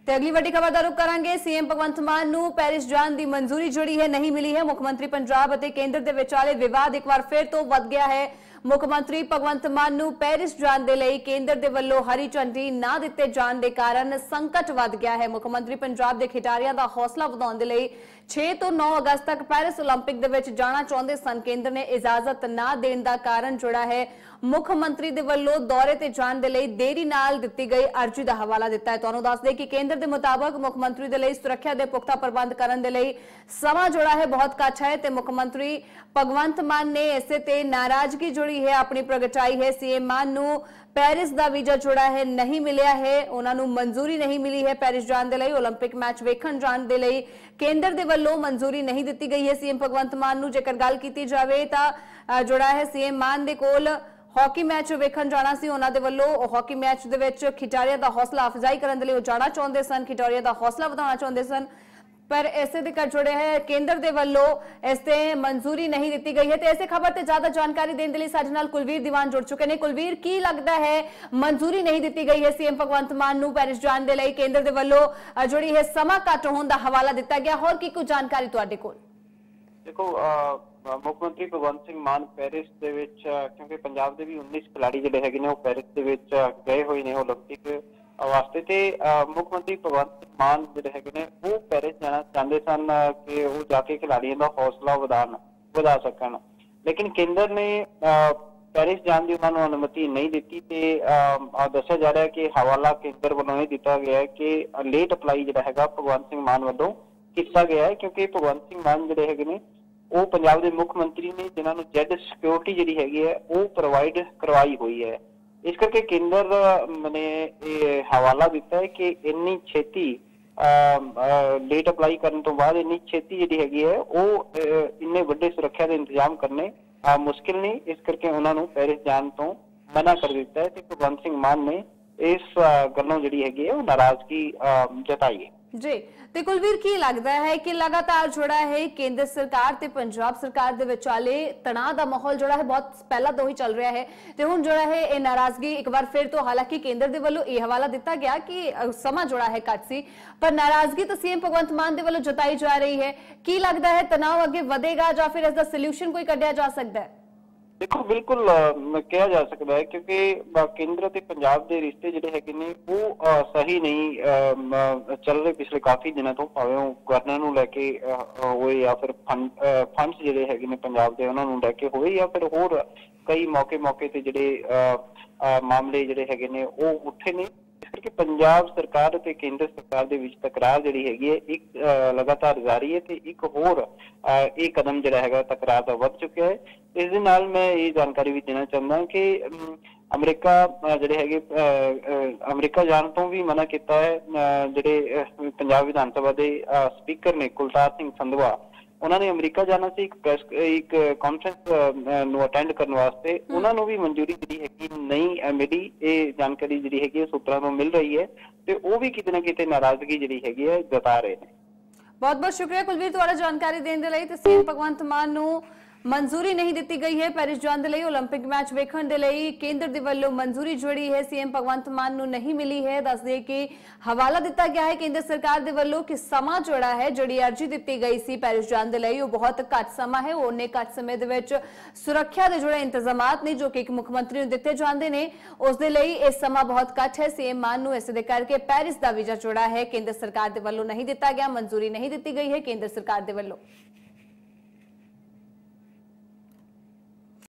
ਤੇ ਅਗਲੀ ਵੱਡੀ ਖਬਰ ਦਾ ਰੁਖ ਕਰਾਂਗੇ। ਸੀਐਮ ਭਗਵੰਤ ਮਾਨ ਨੂੰ ਪੈਰਿਸ ਜਾਣ ਦੀ ਮਨਜ਼ੂਰੀ ਜਿਹੜੀ ਹੈ ਨਹੀਂ ਮਿਲੀ ਹੈ। ਮੁੱਖ ਮੰਤਰੀ ਪੰਜਾਬ ਅਤੇ ਕੇਂਦਰ ਦੇ ਵਿਚਾਲੇ ਵਿਵਾਦ ਇੱਕ ਵਾਰ ਫਿਰ ਤੋਂ ਵੱਧ ਗਿਆ ਹੈ। ਮੁੱਖ ਮੰਤਰੀ ਭਗਵੰਤ ਮਾਨ ਨੂੰ ਪੈਰਿਸ ਜਾਣ ਦੇ ਲਈ ਕੇਂਦਰ ਦੇ ਵੱਲੋਂ ਹਰੀ ਝੰਡੀ ਨਾ ਦਿੱਤੇ ਜਾਣ ਦੇ ਕਾਰਨ ਸੰਕਟ ਵੱਧ ਗਿਆ ਹੈ। ਮੁੱਖ ਮੰਤਰੀ ਪੰਜਾਬ ਦੇ ਖਿਡਾਰੀਆਂ ਦਾ ਹੌਸਲਾ ਵਧਾਉਣ ਦੇ ਲਈ 6 ਤੋਂ 9 ਅਗਸਤ ਤੱਕ ਪੈਰਿਸ 올림픽 ਦੇ ਵਿੱਚ ਜਾਣਾ ਚਾਹੁੰਦੇ ਸਨ। ਕੇਂਦਰ ਨੇ ਇਜਾਜ਼ਤ ਨਾ ਦੇਣ ਦਾ ਕਾਰਨ ਜਿਹੜਾ ਹੈ ਮੁੱਖ ਮੰਤਰੀ ਦੇ ਵੱਲੋਂ ਦੌਰੇ ਤੇ ਜਾਣ ਦੇ ਲਈ ਦੇਰੀ ਨਾਲ ਦਿੱਤੀ ਗਈ ਅਰਜ਼ੀ ਦਾ ਹਵਾਲਾ ਦਿੱਤਾ ਹੈ। ਤੁਹਾਨੂੰ ਦੱਸ ਦੇ ਕਿ ਕੇਂਦਰ ਦੇ ਮੁਤਾਬਕ ਮੁੱਖ ਮੰਤਰੀ ਦੇ ਲਈ ਸੁਰੱਖਿਆ ਦੇ ਪੁਖਤਾ ਪ੍ਰਬੰਧ ਕਰਨ ਦੇ ਲਈ ਸਮਾਂ ਜਿਹੜਾ ਹੈ ਬਹੁਤ ਘੱਟ ਹੈ ਤੇ ਮੁੱਖ ਮੰਤਰੀ ਭਗਵੰਤ ਮਾਨ ਨੇ ਇਸੇ ਤੇ ਨਾਰਾਜ਼ਗੀ ਜਿਹੜੀ ਹੈ ਆਪਣੀ ਪ੍ਰਗਟਾਈ ਹੈ। ਸੀਐਮ ਮਾਨ ਨੂੰ ਪੈਰਿਸ ਦਾ ਵੀਜ਼ਾ ਜਿਹੜਾ ਹੈ ਨਹੀਂ ਮਿਲਿਆ ਹੈ, ਉਹਨਾਂ ਨੂੰ ਮਨਜ਼ੂਰੀ ਨਹੀਂ ਮਿਲੀ ਹੈ ਪੈਰਿਸ ਜਾਣ ਦੇ ਲਈ। 올림픽 ਮੈਚ ਵੇਖਣ ਜਾਣ ਦੇ ਲਈ ਕੇਂਦਰ ਦੇ ਵੱਲੋਂ ਮਨਜ਼ੂਰੀ ਨਹੀਂ ਦਿੱਤੀ ਗਈ ਹੈ ਸੀਐਮ ਭਗਵੰਤ ਮਾਨ ਨੂੰ। ਜੇਕਰ ਗੱਲ ਕੀਤੀ ਜਾਵੇ ਤਾਂ ਜਿਹੜਾ ਹੈ ਸੀਐਮ ਮਾਨ ਦੇ ਕੋਲ ਹਾਕੀ ਮੈਚ ਵੇਖਣ ਜਾਣਾ ਸੀ। ਉਹਨਾਂ ਦੇ ਵੱਲੋਂ ਹਾਕੀ ਮੈਚ ਦੇ ਵਿੱਚ ਖਿਡਾਰੀਆਂ ਦਾ ਹੌਸਲਾ ਅਫਜ਼ਾਈ ਕਰਨ ਦੇ ਲਈ ਉਹ ਜਾਣਾ ਚਾਹੁੰਦੇ ਸਨ, ਖਿਡਾਰੀਆਂ ਦਾ ਹੌਸਲਾ ਵਧਾਉਣਾ ਚਾਹੁੰਦੇ ਸਨ, पर ऐसे दिक्कत जोड़े है केंद्र दे वल्लों इसते मंजूरी नहीं दी गई है। तो ऐसे खबर ते ज्यादा जानकारी देने के लिए साडे नाल कुलवीर दीवान जुड़ चुके हैं। कुलवीर, की लगता है मंजूरी नहीं दी गई है सीएम भगवंत मान नूं पैरिस जाण दे लई केंद्र दे वल्लों जोड़ी है समा घट होण दा हवाला दिता गया, होर की कोई जानकारी तुहाडे कोल? देखो मुख्यमंत्री भगवंत सिंह मान पैरिस दे विच क्योंकि पंजाब दे भी 19 खिलाड़ी जिहड़े हैगे ने वो पैरिस दे विच गए होए ने ओलंपिक वास्ते ते मुख मंत्री भगवंत सिंह मान जिहड़े हैगे ने वो पैरिस जाना चाहते सन कि वो जाके खिलाड़ियों का हौसला ਵਧਾ सकन, लेकिन केंद्र ने पैरिस जाने की उन्होंने अनुमति नहीं दी। दस्या जा रहा है कि हवाला केंद्र वालों ने दिता गया है कि लेट अप्लाई जिहड़ा हैगा भगवंत सिंह मान वालों किया गया है, क्योंकि भगवंत सिंह मान जिहड़े हैगे ने वो पंजाब के मुख मंत्री ने जिन्होंने जेड सिक्योरिटी जिहड़ी हैगी है वो प्रोवाइड करवाई हुई है। इस करके केंद्र ने हवाला दिता है कि इन्नी छेती लेट अप्लाई करने तो बाद इन्नी छेती जिहड़ी हैगी है वो इन्ने वड्डे सुरक्षा के इंतजाम करने मुश्किल नहीं। इस करके उन्होंने पैरिस जाने तो मना कर दिता है। तो भगवंत सिंह मान ने इस गल्लों जिहड़ी हैगी है वो नाराजगी जताई है जी। ते कुलवीर, की लगता है कि लगातार जोड़ा है केंद्र सरकार ते पंजाब सरकार दे विचाले तनाव दा माहौल जोड़ा है बहुत पहला तो ही चल रहा है ते हुण जोड़ा है ये नाराजगी एक बार फिर तो, हालांकि केंद्र दे वल्लों ये हवाला दिता गया कि समा जोड़ा है घट सी, पर नाराजगी तो सीएम भगवंत मान दे वल्लों जताई जा रही है। की लगता है तनाव अगे वधेगा या फिर इसका सोल्यूशन कोई कढ़िया जा सकता है? देखो बिल्कुल कहा जा सकता है क्योंकि केंद्र ते पंजाब के रिश्ते जिहड़े हैगे ने वो सही नहीं चल रहे पिछले काफी दिनों तो, भावें गवर्नर नूं लैके होए या फिर फंड्स जिहड़े हैगे ने पंजाब दे उन्हां नूं लैके होए या फिर होर कई मौके ते जिहड़े मामले जिहड़े हैगे ने वो उठे ने। इस करके पंजाब सरकार ते केंद्र सरकार दे विच तकरार जिहड़ी हैगी है एक लगातार जारी है ते एक होर एक कदम जिहड़ा हैगा तकरार दा वध चुका है। इस दे नाल मैं ये जानकारी भी देना चाहता कि अमरीका जिहड़े हैगे अमरीका जाण तो भी मना किया है। जिहड़े पंजाब विधान सभा के स्पीकर ने कुलतार सिंह संधवा उन्होंने अमरीका जाना से एक कॉन्फ्रेंस नु अटेंड करने वास्ते उन्होंने भी मंजूरी जी हैगी नहीं मिली। ये जानकारी जी हैगी सूत्रों को मिल रही है तो वो भी किते ना किते नाराजगी जी हैगी है जता रहे हैं। बहुत बहुत शुक्रिया कुलवीर तुम्हारा जानकारी देने के लिए। सीएम भगवंत मान नूं मंजूरी नहीं दी गई है पैरिस जाने के लिए, ओलंपिक मैच वेखण दे लई केंद्र दे वल्लों मंजूरी जोड़ी है सीएम भगवंत मान नूं नहीं मिली है। दस दे कि हवाला दिता गया है केंद्र सरकार दे वल्लों कि समा जोड़ा है जिहड़ी अर्जी दी गई सी पैरिस जाने के लिए वो बहुत घट समा है, उन्ने घट समय दे विच सुरक्षा के जोड़े इंतजामात ने जो कि एक मुख्यमंत्री नूं दिते जांदे ने उस दे लई इह समा बहुत घट है। सीएम मान नूं इस दे करके पैरिस दा वीजा जोड़ा है केंद्र सरकार दे वल्लों नहीं दिता गया, मंजूरी नहीं दी गई है केंद्र सरकार दे वल्लों।